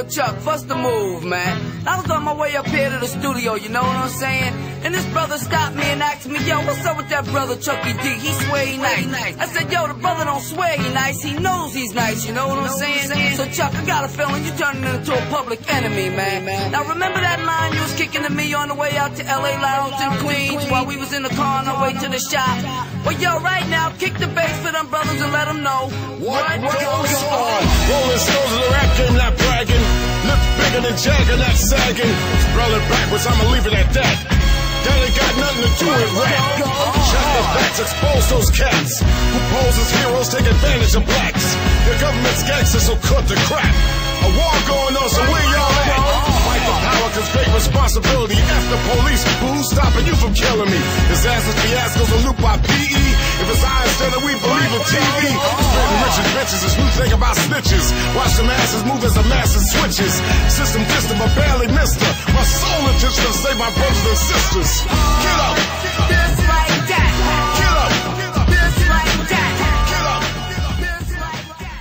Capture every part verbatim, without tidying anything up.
Yo, Chuck, what's the move, man? I was on my way up here to the studio, you know what I'm saying? And this brother stopped me and asked me, yo, what's up with that brother Chucky D? He swear he nice. I said, yo, the brother don't swear he nice, he knows he's nice, you know what I'm saying? So, Chuck, I got a feeling you turning into a public enemy, man. Now, remember that line you was kicking to me on the way out to L A Lounge in Queens while we was in the car on our way to the shop? Well, yo, right now, kick the bass for them brothers and let them know what, what goes on. Rolling stones of the rap game, not bragging. Lips bigger than Jagger, not sagging. Rolling backwards, I'ma leave it at that. That ain't got nothing to do with rap. Check the facts, expose those cats who pose as heroes, take advantage of blacks. The government's gangsters, so cut the crap. A war going on, so where y'all at? Fight for power, cause great responsibility. F the police, who's stopping you from killing me? Disasters, fiascos, a loop by P E. If it's I instead of we believe in T V. Spreading riches, bitches, is new thing about snitches. Watch the masses move as the masses switches. System distant, but barely missed her. My soul intention to save my brothers and sisters. Get up! Just like that. Get up! Just like that. Get up! Just like that.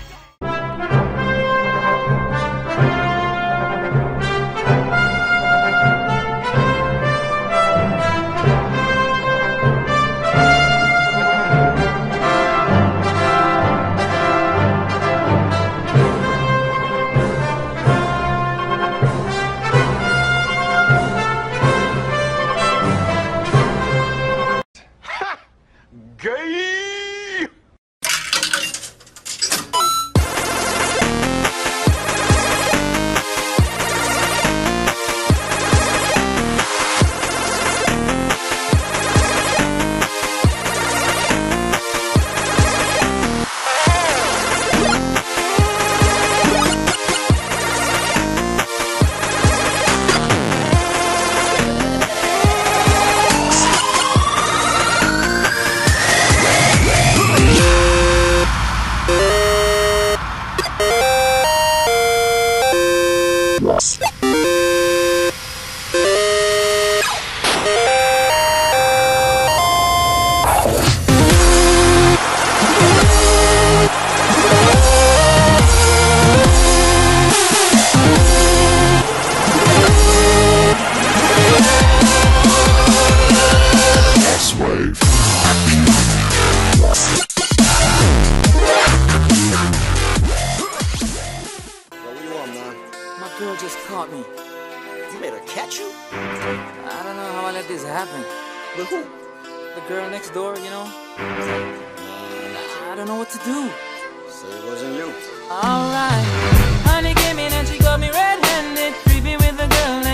Gay! Girl just caught me. You made her catch you? I don't know how I let this happen. But who? The girl next door, you know? I don't know what to do. So it wasn't you. Alright. Honey came in and she got me red-handed, creepy with the girl